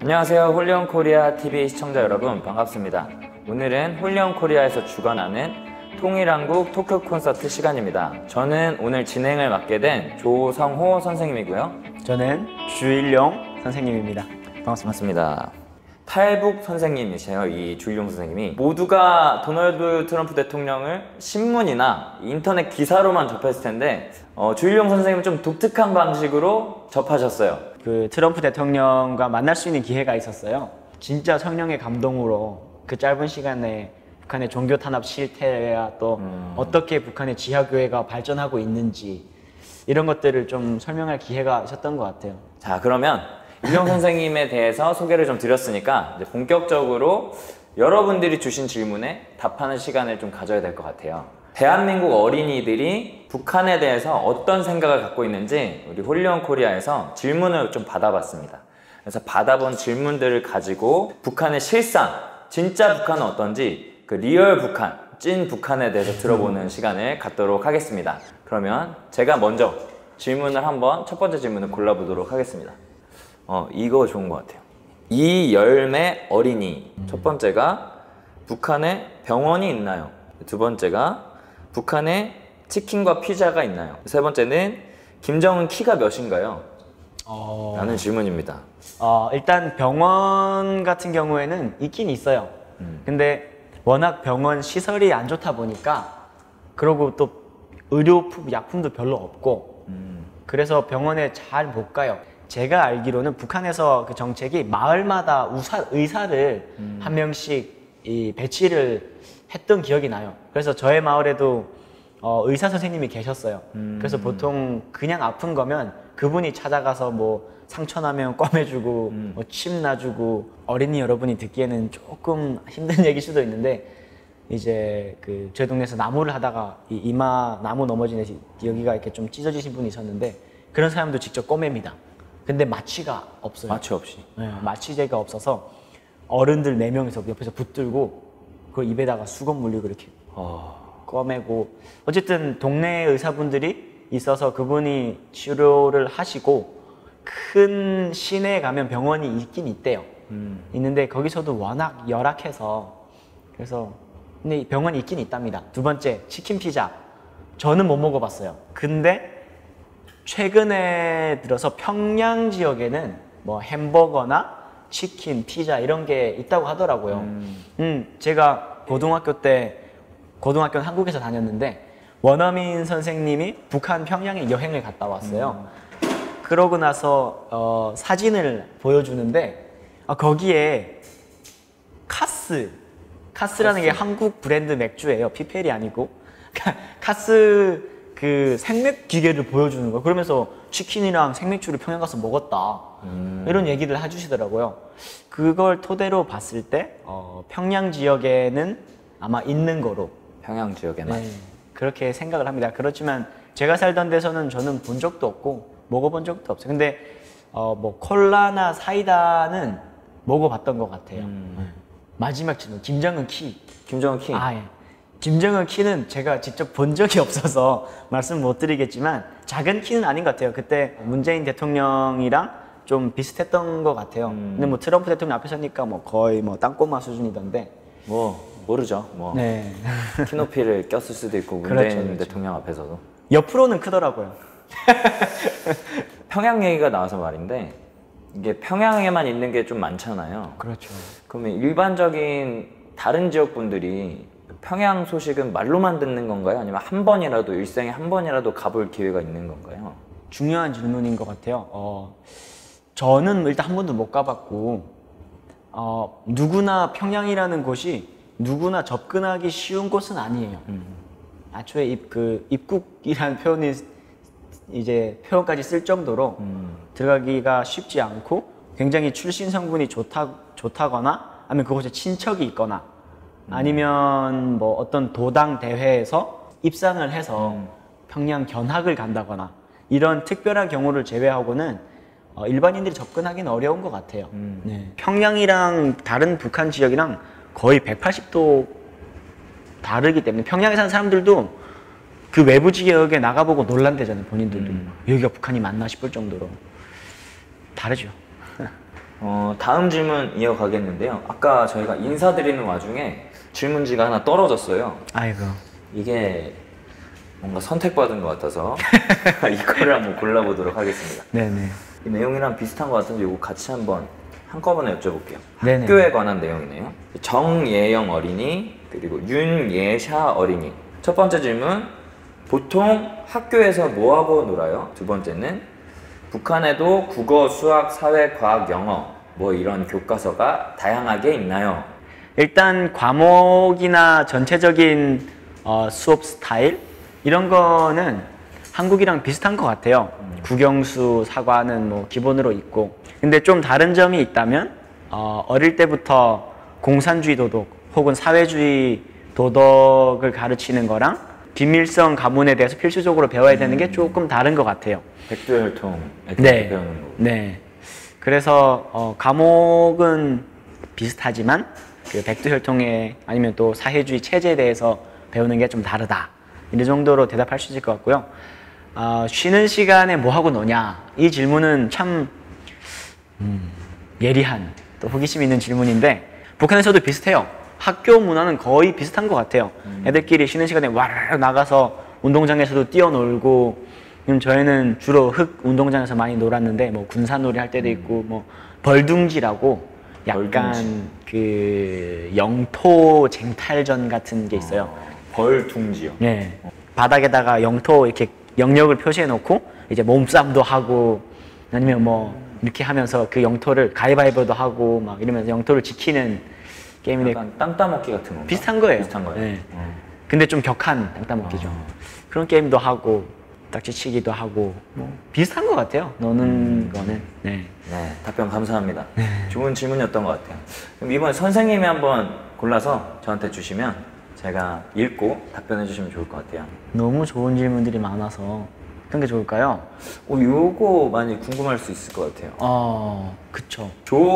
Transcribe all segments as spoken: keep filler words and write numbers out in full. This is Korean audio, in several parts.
안녕하세요. 홀리온 코리아 티비 시청자 여러분, 반갑습니다. 오늘은 홀리온 코리아에서 주관하는 통일한국 토크 콘서트 시간입니다. 저는 오늘 진행을 맡게 된 조성호 선생님이고요. 저는 주일용 선생님입니다. 반갑습니다. 반갑습니다. 탈북 선생님이세요. 이 주일용 선생님이 모두가 도널드 트럼프 대통령을 신문이나 인터넷 기사로만 접했을 텐데 어, 주일용 선생님은 좀 독특한 방식으로 접하셨어요. 그 트럼프 대통령과 만날 수 있는 기회가 있었어요. 진짜 성령의 감동으로 그 짧은 시간에 북한의 종교 탄압 실태와 또 음. 어떻게 북한의 지하교회가 발전하고 있는지 이런 것들을 좀 설명할 기회가 있었던 것 같아요. 자, 그러면 주일용 선생님에 대해서 소개를 좀 드렸으니까 이제 본격적으로 여러분들이 주신 질문에 답하는 시간을 좀 가져야 될 것 같아요. 대한민국 어린이들이 북한에 대해서 어떤 생각을 갖고 있는지 우리 홀리온 코리아에서 질문을 좀 받아봤습니다. 그래서 받아본 질문들을 가지고 북한의 실상, 진짜 북한은 어떤지 그 리얼 북한, 찐 북한에 대해서 들어보는 시간을 갖도록 하겠습니다. 그러면 제가 먼저 질문을 한번 첫 번째 질문을 골라보도록 하겠습니다. 어, 이거 좋은 것 같아요. 이 열매 어린이. 첫 번째가 북한에 병원이 있나요? 두 번째가 북한에 치킨과 피자가 있나요? 세 번째는 김정은 키가 몇인가요? 어... 라는 질문입니다. 어, 일단 병원 같은 경우에는 있긴 있어요. 음. 근데 워낙 병원 시설이 안 좋다 보니까 그리고 또 의료품, 약품도 별로 없고 음. 그래서 병원에 잘 못 가요. 제가 알기로는 북한에서 그 정책이 마을마다 의사, 의사를 음. 한 명씩 이 배치를 했던 기억이 나요. 그래서 저의 마을에도 어, 의사 선생님이 계셨어요. 음. 그래서 보통 그냥 아픈 거면 그분이 찾아가서 뭐 상처 나면 꿰매주고 음. 뭐 침 놔주고, 어린이 여러분이 듣기에는 조금 힘든 얘기일 수도 있는데 이제 그 저희 동네에서 나무를 하다가 이 이마 나무 넘어진 데 여기가 이렇게 좀 찢어지신 분이 있었는데 그런 사람도 직접 꿰맵니다. 근데 마취가 없어요. 마취 없이. 네, 마취제가 없어서 어른들 네 명이서 옆에서 붙들고 그 입에다가 수건 물리고 이렇게 어... 꿰매고, 어쨌든 동네 의사분들이 있어서 그분이 치료를 하시고, 큰 시내에 가면 병원이 있긴 있대요. 음. 있는데 거기서도 워낙 열악해서, 그래서 근데 병원이 있긴 있답니다. 두 번째, 치킨 피자. 저는 못 먹어봤어요. 근데 최근에 들어서 평양 지역에는 뭐 햄버거나 치킨, 피자 이런 게 있다고 하더라고요. 음, 음 제가 고등학교 때, 고등학교는 한국에서 다녔는데 원어민 선생님이 북한 평양에 여행을 갔다 왔어요. 음. 그러고 나서 어, 사진을 보여주는데 어, 거기에 카스, 카스라는 카스. 게 한국 브랜드 맥주예요. 피펠이 아니고. 카스 그 생맥 기계를 보여주는 거예요. 그러면서 치킨이랑 생맥주를 평양 가서 먹었다. 음. 이런 얘기를 해주시더라고요. 그걸 토대로 봤을 때 어, 평양 지역에는 아마 있는 거로. 평양 지역에만. 네, 그렇게 생각을 합니다. 그렇지만 제가 살던 데서는 저는 본 적도 없고 먹어본 적도 없어요. 근데 어, 뭐 콜라나 사이다는 먹어봤던 것 같아요. 음. 네. 마지막 질문, 김정은 키. 김정은 키. 아, 예. 김정은 키는 제가 직접 본 적이 없어서 말씀 못 드리겠지만 작은 키는 아닌 것 같아요. 그때 문재인 대통령이랑 좀 비슷했던 것 같아요. 음. 근데 뭐 트럼프 대통령 앞에 서니까 뭐 거의 뭐 땅꼬마 수준이던데. 뭐 모르죠. 뭐 네. 키높이를 꼈을 수도 있고 문재인 그렇죠, 그렇죠. 대통령 앞에서도. 옆으로는 크더라고요. 평양 얘기가 나와서 말인데 이게 평양에만 있는 게 좀 많잖아요. 그렇죠. 그러면 일반적인 다른 지역 분들이 평양 소식은 말로만 듣는 건가요? 아니면 한 번이라도, 일생에 한 번이라도 가볼 기회가 있는 건가요? 중요한 질문인 것 같아요. 어, 저는 일단 한 번도 못 가봤고 어, 누구나 평양이라는 곳이 누구나 접근하기 쉬운 곳은 아니에요. 음. 애초에 입, 그 입국이라는 표현이 이제 표현까지 쓸 정도로 음. 들어가기가 쉽지 않고 굉장히 출신 성분이 좋다, 좋다거나 아니면 그곳에 친척이 있거나 음. 아니면 뭐 어떤 도당 대회에서 입상을 해서 음. 평양 견학을 간다거나 이런 특별한 경우를 제외하고는 어, 일반인들이 접근하기는 어려운 것 같아요. 음. 네. 평양이랑 다른 북한 지역이랑 거의 백팔십 도 다르기 때문에 평양에 사는 사람들도 그 외부 지역에 나가보고 놀란대잖아요. 본인들도. 음. 여기가 북한이 맞나 싶을 정도로 다르죠. 어, 다음 질문 이어가겠는데요. 아까 저희가 인사드리는 와중에 질문지가 하나 떨어졌어요. 아이고. 이게 뭔가 선택받은 것 같아서 이거를 한번 골라보도록 하겠습니다. 네네. 이 내용이랑 비슷한 것 같은데 이거 같이 한번 한꺼번에 여쭤볼게요. 네네. 학교에 관한 내용이네요. 정예영 어린이 그리고 윤예샤 어린이. 첫 번째 질문, 보통 학교에서 뭐하고 놀아요? 두 번째는 북한에도 국어, 수학, 사회, 과학, 영어 뭐 이런 교과서가 다양하게 있나요? 일단 과목이나 전체적인 어, 수업 스타일 이런 거는 한국이랑 비슷한 것 같아요. 음. 국영수, 사과는 뭐 기본으로 있고, 근데 좀 다른 점이 있다면 어, 어릴 때부터 공산주의 도덕 혹은 사회주의 도덕을 가르치는 거랑 비밀성 가문에 대해서 필수적으로 배워야 되는 게 조금 다른 것 같아요. 백두혈통 네. 배우는 거. 네. 그래서 어, 과목은 비슷하지만 그 백두혈통에 아니면 또 사회주의 체제에 대해서 배우는 게 좀 다르다. 이 정도로 대답할 수 있을 것 같고요. 어, 쉬는 시간에 뭐 하고 노냐? 이 질문은 참 음, 예리한 또 호기심 있는 질문인데 북한에서도 비슷해요. 학교 문화는 거의 비슷한 것 같아요. 음. 애들끼리 쉬는 시간에 와르르 나가서 운동장에서도 뛰어놀고, 그럼 저희는 주로 흙 운동장에서 많이 놀았는데 뭐 군사놀이 할 때도 있고, 뭐 벌둥지라고 약간 벌둥지. 그 영토 쟁탈전 같은 게 있어요. 어, 벌둥지요? 네. 바닥에다가 영토 이렇게 영역을 표시해 놓고 이제 몸싸움도 하고 아니면 뭐 이렇게 하면서 그 영토를 가위바위보도 하고 막 이러면서 영토를 지키는 게임인데 약간 땅 따먹기 같은 건가? 비슷한 거예요. 비슷한 거예요. 네. 어. 근데 좀 격한 땅 따먹기죠. 어. 그런 게임도 하고 딱지치기도 하고 뭐 비슷한 것 같아요. 노는 음. 거는. 네. 네, 답변 감사합니다. 네. 좋은 질문이었던 것 같아요. 그럼 이번에 선생님이 한번 골라서 저한테 주시면 제가 읽고 답변해 주시면 좋을 것 같아요. 너무 좋은 질문들이 많아서 어떤 게 좋을까요? 어, 요거 많이 궁금할 수 있을 것 같아요. 어, 그쵸.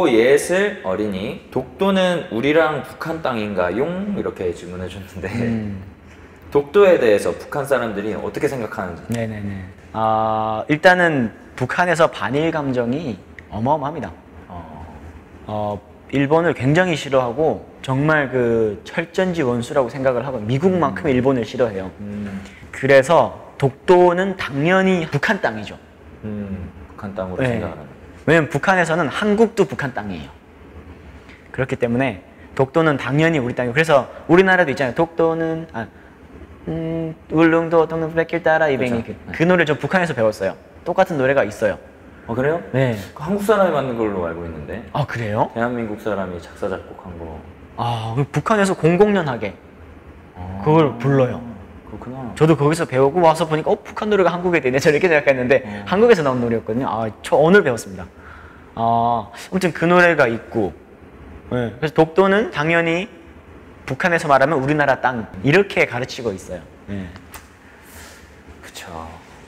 조예슬 어린이, 독도는 우리랑 북한 땅인가용? 이렇게 질문해 줬는데 음. 독도에 대해서 북한 사람들이 어떻게 생각하는지. 네네네. 아, 일단은 북한에서 반일 감정이 어마어마합니다. 어, 어, 일본을 굉장히 싫어하고 정말 그 철전지 원수라고 생각을 하고 미국만큼 음. 일본을 싫어해요. 음. 그래서 독도는 당연히 북한 땅이죠. 음, 북한 땅으로 네. 생각을 하는. 왜냐면 북한에서는 한국도 북한 땅이에요. 그렇기 때문에 독도는 당연히 우리 땅이고, 그래서 우리나라도 있잖아요. 독도는 아, 음, 울릉도 동릉 백길 따라 이백리 그렇죠. 그, 그 노래 저 북한에서 배웠어요. 똑같은 노래가 있어요. 어 그래요? 네. 그 한국 사람이 만든 걸로 알고 있는데. 아 그래요? 대한민국 사람이 작사 작곡한 거. 아 북한에서 공공연하게 아, 그걸 불러요. 그렇구나. 저도 거기서 배우고 와서 보니까 어 북한 노래가 한국에 되네 저렇게 생각했는데 어. 한국에서 나온 노래였거든요. 아 저 오늘 배웠습니다. 아 아무튼 그 노래가 있고, 네. 그래서 독도는 당연히 북한에서 말하면 우리나라 땅 이렇게 가르치고 있어요. 네. 그렇죠.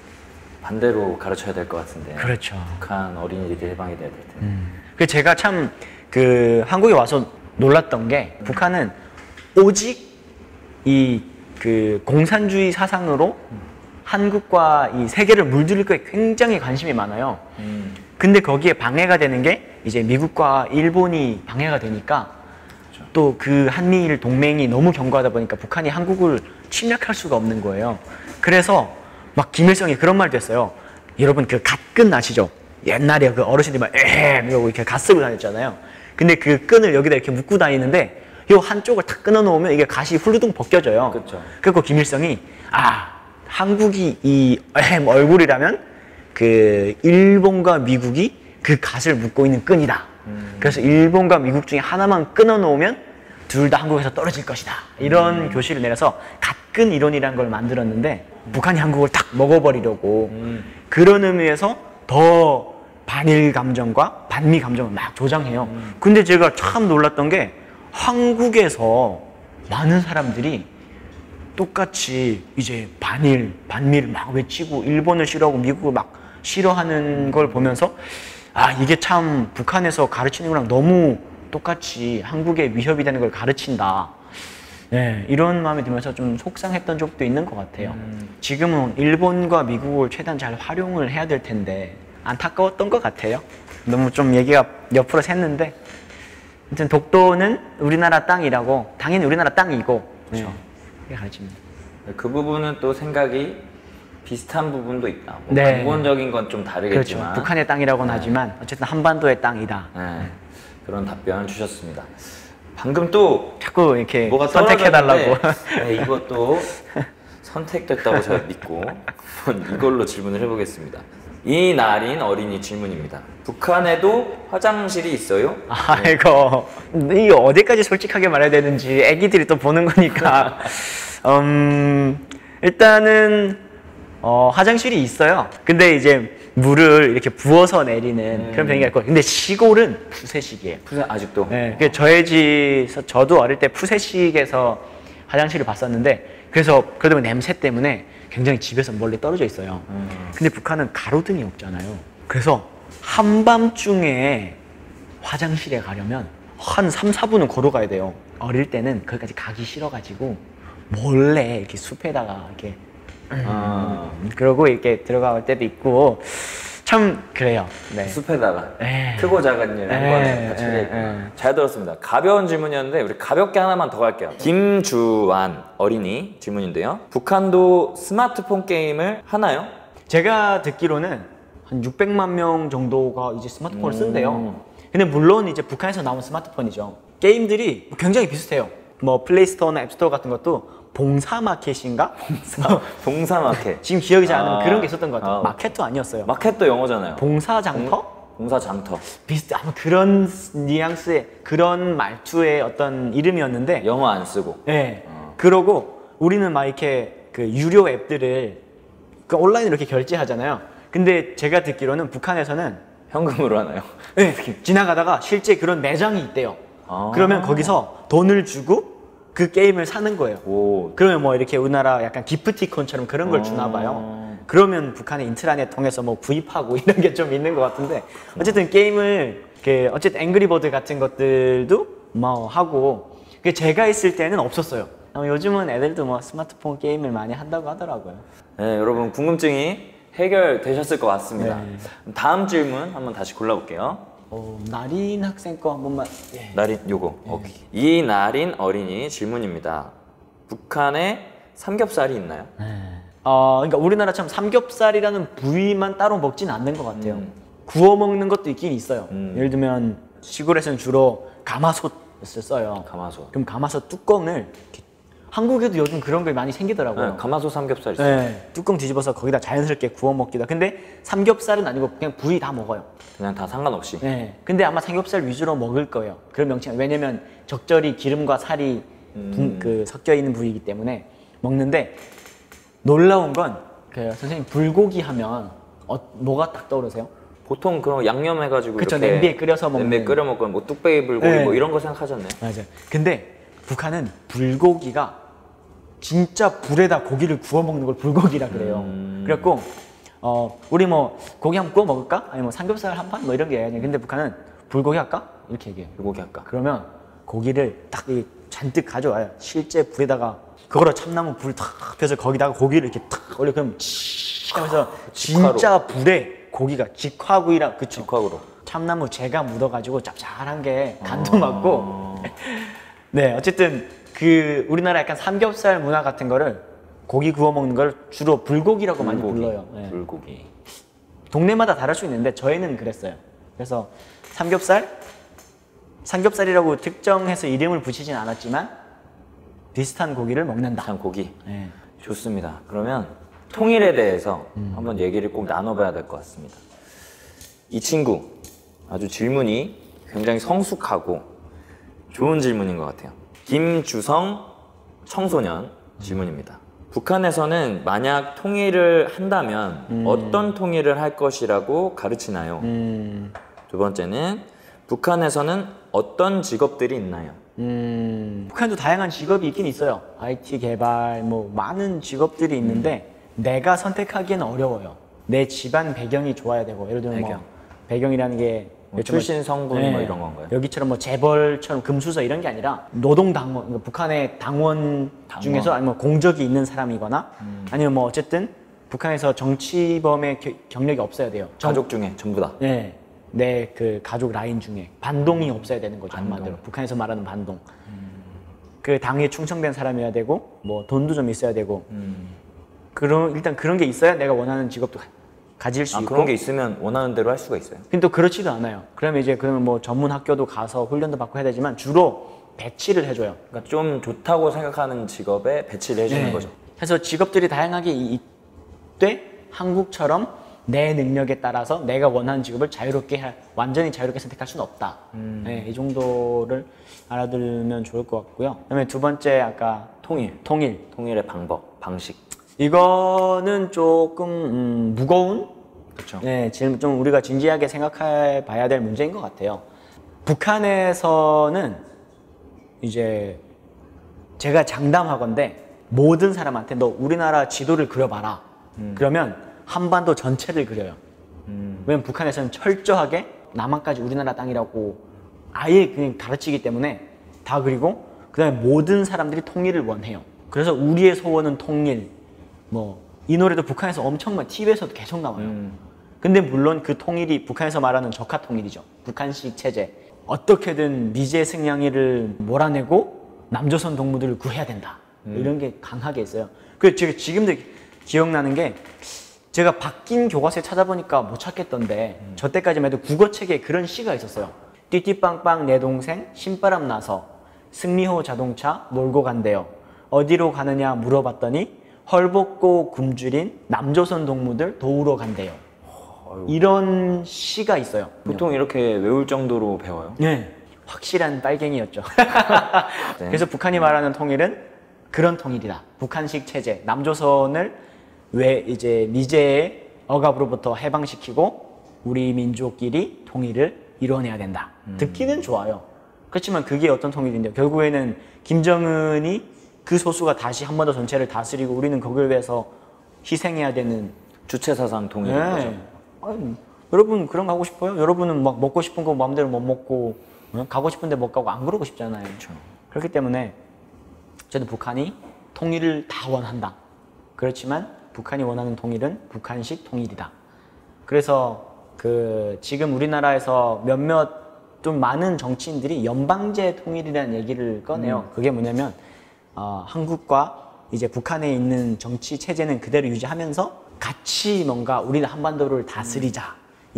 반대로 가르쳐야 될 것 같은데. 그렇죠. 북한 어린이들이 해방이 돼야 될 텐데. 음. 그 제가 참 그 한국에 와서 놀랐던 게 음. 북한은 오직 이 그 공산주의 사상으로 음. 한국과 이 세계를 물들일 거에 굉장히 관심이 많아요. 음. 근데 거기에 방해가 되는 게 이제 미국과 일본이 방해가 되니까 그렇죠. 또 그 한미일 동맹이 너무 견고하다 보니까 북한이 한국을 침략할 수가 없는 거예요. 그래서 막 김일성이 그런 말도 했어요. 여러분 그 갓끈 아시죠? 옛날에 그 어르신들이 막 에헴 이러고 이렇게 갓 쓰고 다녔잖아요. 근데 그 끈을 여기다 이렇게 묶고 다니는데 요 한쪽을 탁 끊어 놓으면 이게 갓이 훌루둥 벗겨져요. 그렇죠. 그리고 김일성이 아 한국이 이 에헴 얼굴이라면 그 일본과 미국이 그 갓을 묶고 있는 끈이다. 음. 그래서 일본과 미국 중에 하나만 끊어 놓으면 둘 다 한국에서 떨어질 것이다. 이런 음. 교시를 내려서 갓끈 이론이라는 걸 만들었는데 음. 북한이 한국을 탁 먹어버리려고 음. 그런 의미에서 더 반일 감정과 반미 감정을 막 조장해요. 음. 근데 제가 참 놀랐던 게 한국에서 많은 사람들이 똑같이 이제 반일, 반미를 막 외치고 일본을 싫어하고 미국을 막 싫어하는 걸 보면서 아 이게 참 북한에서 가르치는 거랑 너무 똑같이 한국에 위협이 되는 걸 가르친다. 네, 이런 마음이 들면서 좀 속상했던 적도 있는 것 같아요. 음. 지금은 일본과 미국을 최대한 잘 활용을 해야 될 텐데 안타까웠던 것 같아요. 너무 좀 얘기가 옆으로 샜는데 아무튼 독도는 우리나라 땅이라고 당연히 우리나라 땅이고 그렇죠. 네, 그게 가르칩니다. 그 부분은 또 생각이 비슷한 부분도 있다. 뭐 네. 근본적인 건 좀 다르겠지만 그렇죠. 북한의 땅이라고는 네. 하지만 어쨌든 한반도의 땅이다. 네, 그런 답변을 주셨습니다. 방금 또 자꾸 이렇게 뭐가 선택해달라고. 떨어졌는데, 네, 이것도 선택됐다고 제가 믿고 한번 이걸로 질문을 해보겠습니다. 이 날인 어린이 질문입니다. 북한에도 화장실이 있어요? 아이고, 이거 어디까지 솔직하게 말해야 되는지 애기들이 또 보는 거니까. 음, 일단은 어, 화장실이 있어요. 근데 이제 물을 이렇게 부어서 내리는 음. 그런 병이가 있고, 근데 시골은 푸세식이에요. 푸세 아직도? 네, 그 저희 집에서 저도 어릴 때 푸세식에서 화장실을 봤었는데, 그래서 그러다 보니 냄새 때문에 굉장히 집에서 멀리 떨어져 있어요. 음. 근데 북한은 가로등이 없잖아요. 그래서 한밤중에 화장실에 가려면 한 삼, 사 분은 걸어가야 돼요. 어릴 때는 거기까지 가기 싫어가지고 몰래 이렇게 숲에다가 이렇게 아, 그러고 이렇게 들어갈 때도 있고 참 그래요. 네. 숲에다가 에. 크고 작은 일 한 에, 번에 같이 에, 하겠구나. 에. 잘 들었습니다. 가벼운 질문이었는데 우리 가볍게 하나만 더 갈게요. 김주환 어린이 질문인데요. 북한도 스마트폰 게임을 하나요? 제가 듣기로는 한 육백만 명 정도가 이제 스마트폰을 음. 쓴대요. 근데 물론 이제 북한에서 나온 스마트폰이죠. 게임들이 굉장히 비슷해요. 뭐 플레이스토어나 앱스토어 같은 것도 봉사 마켓인가? 봉사 마켓. 지금 기억이 잘 안 나면 아. 그런 게 있었던 것 같아요. 아. 마켓도 아니었어요. 마켓도 영어잖아요. 봉사 장터? 봉사 장터. 비슷해. 아마 그런 뉘앙스의 그런 말투의 어떤 이름이었는데, 영어 안 쓰고. 네. 어. 그러고 우리는 막 이렇게 그 유료 앱들을 그 온라인으로 이렇게 결제하잖아요. 근데 제가 듣기로는 북한에서는 현금으로 하나요? 네, 지나가다가 실제 그런 매장이 있대요. 아. 그러면 거기서 돈을 주고 그 게임을 사는 거예요. 오. 그러면 뭐 이렇게 우리나라 약간 기프티콘처럼 그런 걸 주나 봐요. 그러면 북한의 인트라넷 통해서 뭐 구입하고 이런 게 좀 있는 것 같은데, 어쨌든 게임을 그 어쨌든 앵그리버드 같은 것들도 뭐 하고, 그 제가 있을 때는 없었어요. 어, 요즘은 애들도 뭐 스마트폰 게임을 많이 한다고 하더라고요. 네, 여러분 궁금증이 해결되셨을 것 같습니다. 네. 다음 질문 한번 다시 골라볼게요. 어, 나린 학생 거 한 번만. 예. 나린 요거. 오케이. 이 나린 어린이 질문입니다. 북한에 삼겹살이 있나요? 어, 그러니까 우리나라처럼 삼겹살이라는 부위만 따로 먹진 않는 것 같아요. 음. 구워 먹는 것도 있긴 있어요. 음. 예를 들면 시골에서는 주로 가마솥을 써요. 가마솥. 그럼 가마솥 뚜껑을 이렇게, 한국에도 요즘 그런 게 많이 생기더라고요. 네, 가마솥 삼겹살 있어요. 네, 뚜껑 뒤집어서 거기다 자연스럽게 구워 먹기도. 근데 삼겹살은 아니고 그냥 부위 다 먹어요. 그냥 다 상관없이. 네, 근데 아마 삼겹살 위주로 먹을 거예요. 그런 명칭. 왜냐면 적절히 기름과 살이 분- 음. 그 섞여 있는 부위이기 때문에 먹는데, 놀라운 건 그 선생님 불고기 하면 어, 뭐가 딱 떠오르세요? 보통 그런 양념해가지고 그쵸, 이렇게 냄비에 끓여서 먹는. 냄비에 끓여 먹고 뭐 뚝배기 불고기 네. 뭐 이런 거 생각하셨나요? 맞아요. 근데 북한은 불고기가 진짜 불에다 고기를 구워 먹는 걸 불고기라 그래요. 음. 그래갖고 어 우리 뭐 고기 한 번 구워 먹을까? 아니면 뭐 삼겹살 한 판? 뭐 이런 게 아니에요. 근데 북한은 불고기 할까? 이렇게 얘기해요. 불고기 할까? 그러면 고기를 딱 이 잔뜩 가져와요. 실제 불에다가 그거로 참나무 불 탁 펴서 거기다가 고기를 이렇게 탁 올려, 그럼 치 하면서 직화로. 진짜 불에 고기가 직화구이라, 그쵸? 직화구로. 참나무 재가 묻어가지고 짭짤한 게 간도 맞고. 네, 어쨌든 그 우리나라 약간 삼겹살 문화 같은 거를, 고기 구워 먹는 걸 주로 불고기라고 많이 불고기. 불러요. 네. 불고기. 동네마다 다를 수 있는데 저희는 그랬어요. 그래서 삼겹살, 삼겹살이라고 특정해서 이름을 붙이진 않았지만 비슷한 고기를 먹는다. 참 고기. 네. 좋습니다. 그러면 통일에 대해서 한번 얘기를 꼭 나눠봐야 될 것 같습니다. 이 친구 아주 질문이 굉장히 성숙하고 좋은 질문인 것 같아요. 김주성 청소년 질문입니다. 북한에서는 만약 통일을 한다면 음. 어떤 통일을 할 것이라고 가르치나요? 음, 두 번째는 북한에서는 어떤 직업들이 있나요? 음, 북한도 다양한 직업이 있긴 있어요. 아이티 개발, 뭐 많은 직업들이 있는데 내가 선택하기에는 어려워요. 내 집안 배경이 좋아야 되고, 예를 들면 배경. 뭐 배경이라는 게 뭐 출신 성분 네. 뭐 이런 건가요? 여기처럼 뭐 재벌처럼 금수저 이런 게 아니라 노동당원, 그러니까 북한의 당원, 당원. 중에서 아니면 공적이 있는 사람이거나 음. 아니면 뭐 어쨌든 북한에서 정치범의 겨- 경력이 없어야 돼요. 정- 가족 중에 전부 다. 네. 내 그 가족 라인 중에 반동이 없어야 되는 거죠. 반동. 한마디로 북한에서 말하는 반동. 음. 그 당에 충성된 사람이어야 되고 뭐 돈도 좀 있어야 되고. 음. 그런 일단 그런 게 있어야 내가 원하는 직업도 가질 수 아, 있고. 그런 게 있으면 원하는 대로 할 수가 있어요. 근데 또 그렇지도 않아요. 그러면 이제 그러면 뭐 전문 학교도 가서 훈련도 받고 해야 되지만 주로 배치를 해줘요. 그러니까 좀 좋다고 생각하는 직업에 배치를 해주는 네. 거죠. 그래서 직업들이 다양하게 있되 한국처럼 내 능력에 따라서 내가 원하는 직업을 자유롭게 할, 완전히 자유롭게 선택할 수는 없다. 음. 네, 이 정도를 알아두면 좋을 것 같고요. 그다음에 두 번째 아까 통일. 통일. 통일의 방법, 방식. 이거는 조금 음, 무거운, 그렇죠. 네, 질- 좀 우리가 진지하게 생각해 봐야 될 문제인 것 같아요. 북한에서는 이제 제가 장담하건대 모든 사람한테 너 우리나라 지도를 그려봐라. 음. 그러면 한반도 전체를 그려요. 음. 왜냐면 북한에서는 철저하게 남한까지 우리나라 땅이라고 아예 그냥 가르치기 때문에 다 그리고 그 다음에 모든 사람들이 통일을 원해요. 그래서 우리의 소원은 통일. 뭐 이 노래도 북한에서 엄청 많이 티비에서도 계속 나와요. 음. 근데 물론 그 통일이 북한에서 말하는 적화 통일이죠. 북한식 체제. 어떻게든 미제 승냥이를 몰아내고 남조선 동무들을 구해야 된다. 음. 이런 게 강하게 있어요. 그 제가 지금도 기억나는 게 제가 바뀐 교과서에 찾아보니까 못 찾겠던데 음. 저 때까지만 해도 국어책에 그런 시가 있었어요. 띠띠빵빵 내 동생 신바람 나서 승리호 자동차 몰고 간대요. 어디로 가느냐 물어봤더니 헐벗고 굶주린 남조선 동무들 도우러 간대요. 아유. 이런 시가 있어요. 보통 이렇게 외울 정도로 배워요? 네, 확실한 빨갱이였죠. 네. 그래서 북한이 말하는 통일은 그런 통일이다. 북한식 체제, 남조선을 왜 이제 미제의 억압으로부터 해방시키고 우리 민족끼리 통일을 이뤄내야 된다. 음. 듣기는 좋아요. 그렇지만 그게 어떤 통일인데요? 결국에는 김정은이 그 소수가 다시 한반도 전체를 다스리고 우리는 거기를 위해서 희생해야 되는 주체사상 통일인 네. 거죠. 아니, 여러분 그런 거 하고 싶어요? 여러분은 막 먹고 싶은 거 마음대로 못 먹고 어? 가고 싶은데 못 가고 안 그러고 싶잖아요. 그렇죠. 그렇기 때문에 저는 북한이 통일을 다 원한다. 그렇지만 북한이 원하는 통일은 북한식 통일이다. 그래서 그 지금 우리나라에서 몇몇 좀 많은 정치인들이 연방제 통일이라는 얘기를 꺼내요. 음. 그게 뭐냐면 어, 한국과 이제 북한에 있는 정치 체제는 그대로 유지하면서 같이 뭔가 우리는 한반도를 다스리자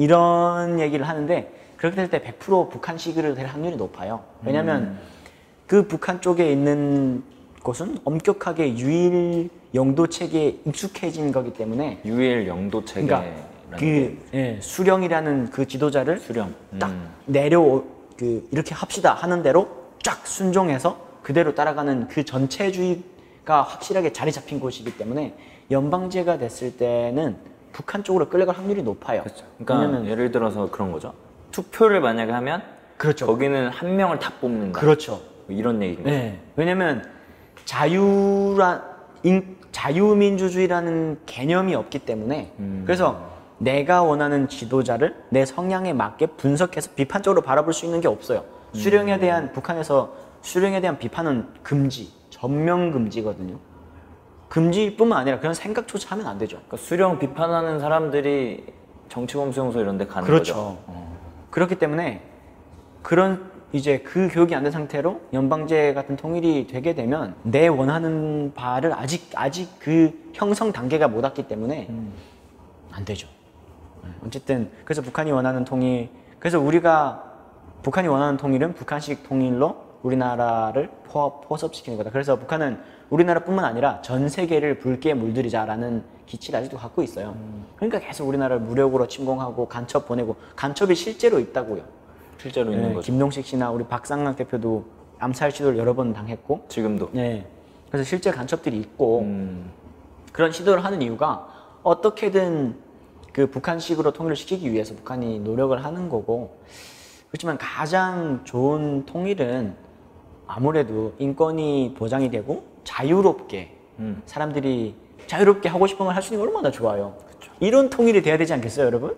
이런 얘기를 하는데 그렇게 될 때 백 퍼센트 북한식으로 될 확률이 높아요. 왜냐하면 음. 그 북한 쪽에 있는 곳은 엄격하게 유일 영도 체계에 익숙해진 거기 때문에 유일 영도 체계 그러니까 그 예, 수령이라는 그 지도자를 수령 딱 음. 내려 그 이렇게 합시다 하는 대로 쫙 순종해서 그대로 따라가는 그 전체주의가 확실하게 자리 잡힌 곳이기 때문에 연방제가 됐을 때는 북한 쪽으로 끌려갈 확률이 높아요. 그렇죠. 그러니까 왜냐면, 예를 들어서 그런 거죠. 투표를 만약에 하면 그렇죠. 거기는 한 명을 다 뽑는다. 그렇죠. 뭐 이런 얘기인 거죠. 네. 왜냐면 자유라 인, 자유민주주의라는 개념이 없기 때문에 음. 그래서 내가 원하는 지도자를 내 성향에 맞게 분석해서 비판적으로 바라볼 수 있는 게 없어요. 음. 수령에 대한 북한에서 수령에 대한 비판은 금지, 전면 금지거든요. 금지뿐만 아니라 그런 생각조차 하면 안 되죠. 그러니까 수령 비판하는 사람들이 정치검수용소 이런 데 가는 그렇죠. 거죠. 어. 그렇기 때문에 그런 이제 그 교육이 안 된 상태로 연방제 같은 통일이 되게 되면 내 원하는 바를 아직 아직 그 형성 단계가 못 왔기 때문에 음. 안 되죠. 어쨌든 그래서 북한이 원하는 통일, 그래서 우리가 북한이 원하는 통일은 북한식 통일로 우리나라를 포, 포섭시키는 거다. 그래서 북한은 우리나라뿐만 아니라 전 세계를 붉게 물들이자라는 기치를 아직도 갖고 있어요. 음. 그러니까 계속 우리나라를 무력으로 침공하고 간첩 보내고, 간첩이 실제로 있다고요. 실제로 있는 네, 거죠. 김동식 씨나 우리 박상락 대표도 암살 시도를 여러 번 당했고 지금도. 네. 그래서 실제 간첩들이 있고 음. 그런 시도를 하는 이유가 어떻게든 그 북한식으로 통일을 시키기 위해서 북한이 노력을 하는 거고, 그렇지만 가장 좋은 통일은 아무래도 인권이 보장이 되고 자유롭게 음. 사람들이 자유롭게 하고 싶은 걸 할 수 있는 게 얼마나 좋아요. 그쵸. 이런 통일이 돼야 되지 않겠어요, 여러분?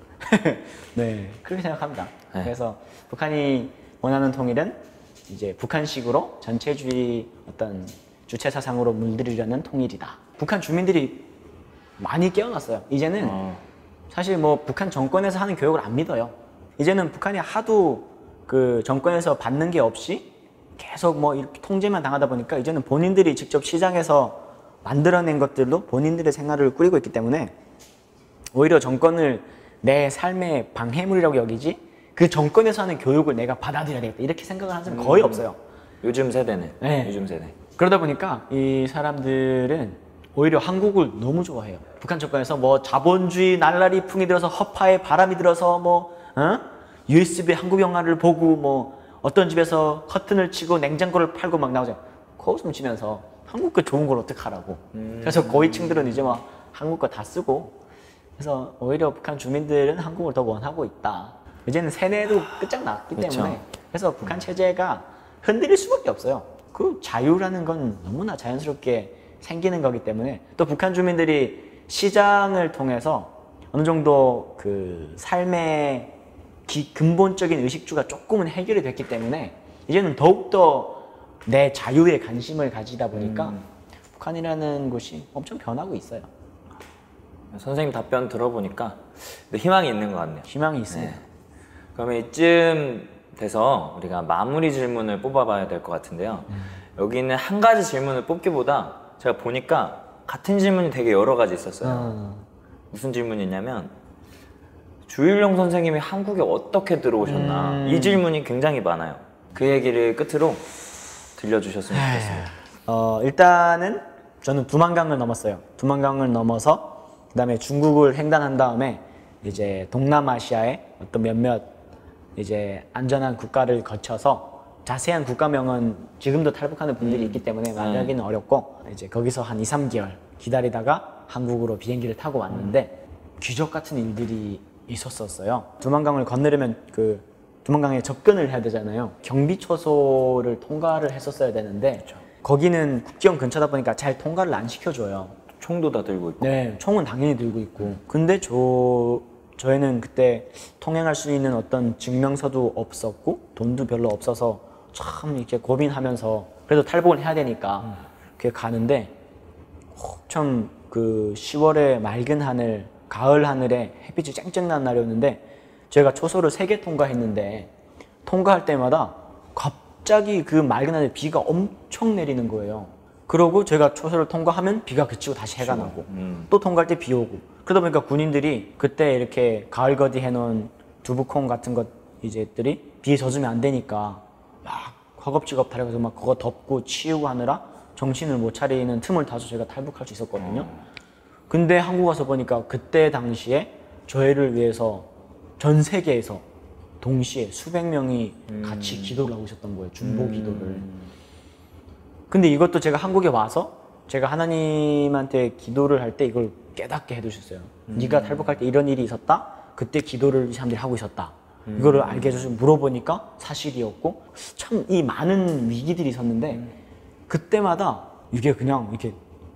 네, 그렇게 생각합니다. 네. 그래서 북한이 원하는 통일은 이제 북한식으로 전체주의 어떤 주체 사상으로 물들이려는 통일이다. 북한 주민들이 많이 깨어났어요. 이제는 어. 사실 뭐 북한 정권에서 하는 교육을 안 믿어요. 이제는 북한이 하도 그 정권에서 받는 게 없이 계속 뭐 이렇게 통제만 당하다 보니까 이제는 본인들이 직접 시장에서 만들어낸 것들로 본인들의 생활을 꾸리고 있기 때문에 오히려 정권을 내 삶의 방해물이라고 여기지 그 정권에서 하는 교육을 내가 받아들여야 되겠다 이렇게 생각을 하는 사람은 거의 없어요. 요즘 세대는. 네. 요즘 세대. 그러다 보니까 이 사람들은 오히려 한국을 너무 좋아해요. 북한 정권에서 뭐 자본주의 날라리 풍이 들어서 허파에 바람이 들어서 뭐 어? 유에스비 한국 영화를 보고 뭐 어떤 집에서 커튼을 치고 냉장고를 팔고 막 나오죠. 코웃음 치면서 한국 거 좋은 걸 어떡하라고. 음. 그래서 고위층들은 이제 막 한국 거 다 쓰고 그래서 오히려 북한 주민들은 한국을 더 원하고 있다. 이제는 세뇌도 끝장났기 그렇죠. 때문에 그래서 북한 체제가 흔들릴 수밖에 없어요. 그 자유라는 건 너무나 자연스럽게 생기는 거기 때문에 또 북한 주민들이 시장을 통해서 어느 정도 그 삶의 기, 근본적인 의식주가 조금은 해결이 됐기 때문에 이제는 더욱더 내 자유에 관심을 가지다 보니까 음. 북한이라는 곳이 엄청 변하고 있어요. 선생님 답변 들어보니까 희망이 있는 것 같네요. 희망이 있어요. 네. 그러면 이쯤 돼서 우리가 마무리 질문을 뽑아봐야 될 것 같은데요. 음. 여기는 한 가지 질문을 뽑기보다 제가 보니까 같은 질문이 되게 여러 가지 있었어요. 음. 무슨 질문이냐면 주일용 선생님이 한국에 어떻게 들어오셨나 음. 이 질문이 굉장히 많아요. 그 얘기를 끝으로 들려주셨으면 좋겠습니다. 어, 일단은 저는 두만강을 넘었어요. 두만강을 넘어서 그 다음에 중국을 횡단한 다음에 이제 동남아시아의 어떤 몇몇 이제 안전한 국가를 거쳐서 자세한 국가명은 지금도 탈북하는 분들이 음. 있기 때문에 말하기는 음. 어렵고 이제 거기서 한 이, 삼 개월 기다리다가 한국으로 비행기를 타고 왔는데 음. 기적 같은 일들이 있었었어요. 두만강을 건너려면 그 두만강에 접근을 해야 되잖아요. 경비초소를 통과를 했었어야 되는데 그렇죠. 거기는 국경 근처다 보니까 잘 통과를 안 시켜줘요. 총도 다 들고 있고. 네, 총은 당연히 들고 있고. 음. 근데 저 저희는 그때 통행할 수 있는 어떤 증명서도 없었고 돈도 별로 없어서 참 이렇게 고민하면서 그래도 탈북을 해야 되니까 음. 그게 가는데 참 그 시월의 맑은 하늘, 가을 하늘에 햇빛이 쨍쨍 난 날이었는데 제가 초소를 세 개 통과했는데 통과할 때마다 갑자기 그 맑은 하늘에 비가 엄청 내리는 거예요. 그러고 제가 초소를 통과하면 비가 그치고 다시 해가 나고 음. 또 통과할 때 비 오고 그러다 보니까 군인들이 그때 이렇게 가을 거디 해놓은 두부콩 같은 것 이제들이 비에 젖으면 안 되니까 막 허겁지겁 달려가서 막 그거 덮고 치우고 하느라 정신을 못 차리는 틈을 타서 제가 탈북할 수 있었거든요. 근데 한국 와서 보니까 그때 당시에 저희를 위해서 전 세계에서 동시에 수백 명이 음. 같이 기도를 하고 있었던 거예요. 중보 음. 기도를. 근데 이것도 제가 한국에 와서 제가 하나님한테 기도를 할 때 이걸 깨닫게 해두셨어요. 음. 네가 탈북할 때 이런 일이 있었다? 그때 기도를 이 사람들이 하고 있었다. 음. 이거를 알게 해줘서 물어보니까 사실이었고 참 이 많은 위기들이 있었는데 음. 그때마다 이게 그냥 이렇게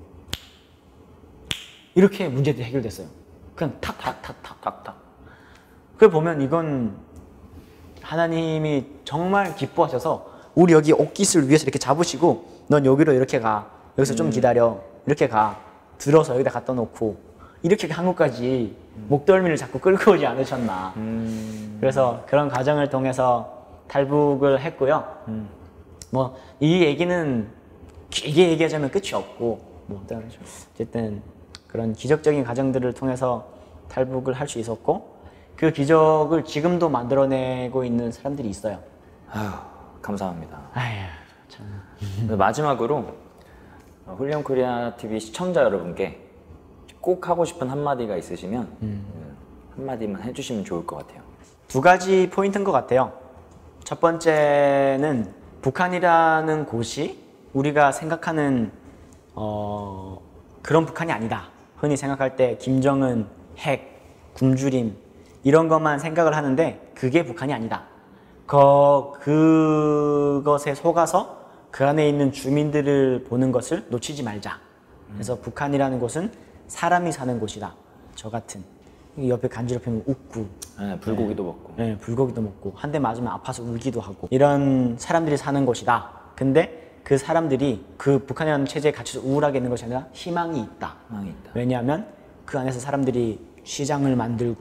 이렇게 문제들이 해결됐어요. 그냥 탁탁탁탁탁탁. 그걸 보면 이건 하나님이 정말 기뻐하셔서 우리 여기 옷깃을 위해서 이렇게 잡으시고 넌 여기로 이렇게 가. 여기서 음. 좀 기다려. 이렇게 가. 들어서 여기다 갖다 놓고 이렇게 한국까지 음. 목덜미를 자꾸 끌고 오지 않으셨나. 음. 그래서 그런 과정을 통해서 탈북을 했고요. 음. 뭐 이 얘기는 길게 얘기하자면 끝이 없고 뭐 어쨌든 그런 기적적인 과정들을 통해서 탈북을 할 수 있었고 그 기적을 지금도 만들어내고 있는 사람들이 있어요. 아유, 감사합니다. 아유, 참. 마지막으로 훌륭 코리아 티비 시청자 여러분께 꼭 하고 싶은 한마디가 있으시면 음. 한마디만 해주시면 좋을 것 같아요. 두 가지 포인트인 것 같아요. 첫 번째는 북한이라는 곳이 우리가 생각하는 어, 그런 북한이 아니다. 흔히 생각할 때 김정은, 핵, 굶주림 이런 것만 생각을 하는데 그게 북한이 아니다. 그, 그것에 속아서 그 안에 있는 주민들을 보는 것을 놓치지 말자. 그래서 음. 북한이라는 곳은 사람이 사는 곳이다. 저 같은. 옆에 간지럽히면 웃고 네, 불고기도 네. 먹고 네, 불고기도 먹고 한 대 맞으면 아파서 울기도 하고 이런 사람들이 사는 곳이다. 근데 그 사람들이 그 북한이라는 체제에 갇혀서 우울하게 있는 것이 아니라 희망이 있다. 희망이 있다. 왜냐하면 그 안에서 사람들이 시장을 만들고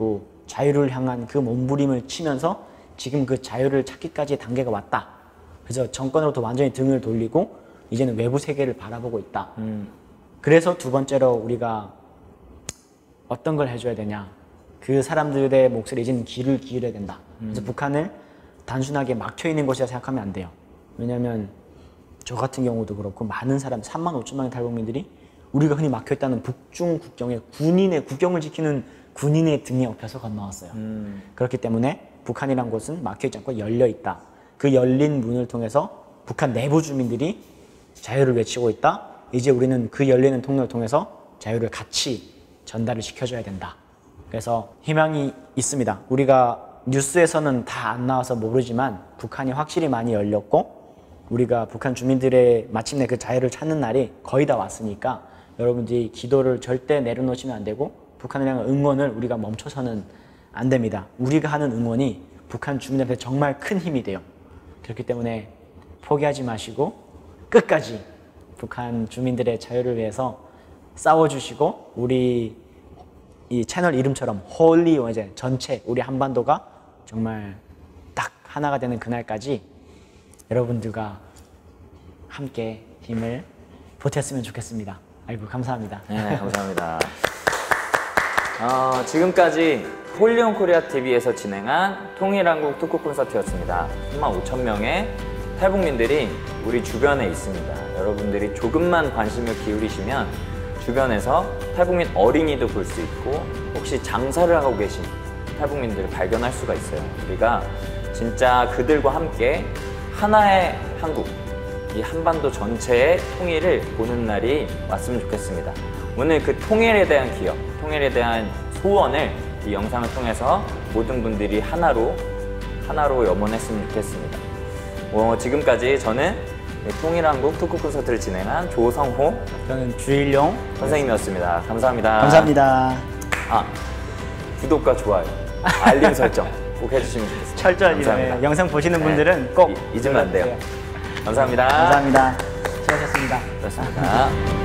자유를 향한 그 몸부림을 치면서 지금 그 자유를 찾기까지의 단계가 왔다. 그래서 정권으로부터 완전히 등을 돌리고 이제는 외부 세계를 바라보고 있다. 음. 그래서 두 번째로 우리가 어떤 걸 해줘야 되냐. 그 사람들의 목소리에 이제는 귀를 기울여야 된다. 그래서 음. 북한을 단순하게 막혀있는 곳이라 생각하면 안 돼요. 왜냐하면 저 같은 경우도 그렇고 많은 사람, 삼만 오천만의 탈북민들이 우리가 흔히 막혀있다는 북중 국경에 군인의 국경을 지키는 군인의 등에 업혀서 건너왔어요. 음. 그렇기 때문에 북한이란 곳은 막혀있지 않고 열려있다. 그 열린 문을 통해서 북한 내부 주민들이 자유를 외치고 있다. 이제 우리는 그 열리는 통로를 통해서 자유를 같이 전달을 시켜줘야 된다. 그래서 희망이 있습니다. 우리가 뉴스에서는 다 안 나와서 모르지만 북한이 확실히 많이 열렸고 우리가 북한 주민들의 마침내 그 자유를 찾는 날이 거의 다 왔으니까 여러분들이 기도를 절대 내려놓으시면 안 되고 북한을 향한 응원을 우리가 멈춰서는 안 됩니다. 우리가 하는 응원이 북한 주민들한테 정말 큰 힘이 돼요. 그렇기 때문에 포기하지 마시고 끝까지 북한 주민들의 자유를 위해서 싸워주시고 우리 이 채널 이름처럼 홀리 이제 전체 우리 한반도가 정말 딱 하나가 되는 그날까지 여러분들과 함께 힘을 보탰으면 좋겠습니다. 아이고 감사합니다. 네, 감사합니다. 어, 지금까지 홀리온 코리아 티비에서 진행한 통일한국 토크 콘서트였습니다. 삼만 오천 명의 탈북민들이 우리 주변에 있습니다. 여러분들이 조금만 관심을 기울이시면 주변에서 탈북민 어린이도 볼 수 있고 혹시 장사를 하고 계신 탈북민들을 발견할 수가 있어요. 우리가 진짜 그들과 함께 하나의 한국, 이 한반도 전체의 통일을 보는 날이 왔으면 좋겠습니다. 오늘 그 통일에 대한 기억, 통일에 대한 소원을 이 영상을 통해서 모든 분들이 하나로 하나로 염원했으면 좋겠습니다. 어, 지금까지 저는 통일한국 토크 콘서트를 진행한 조성호 저는 주일용 선생님이었습니다. 감사합니다. 감사합니다. 아, 구독과 좋아요, 알림 설정 꼭 해주시면 좋겠습니다. 철저히 감사합니다. 영상 보시는 네, 분들은 꼭 이- 잊으면 안 돼요. 감사합니다. 감사합니다. 수고하셨습니다. 그렇습니다.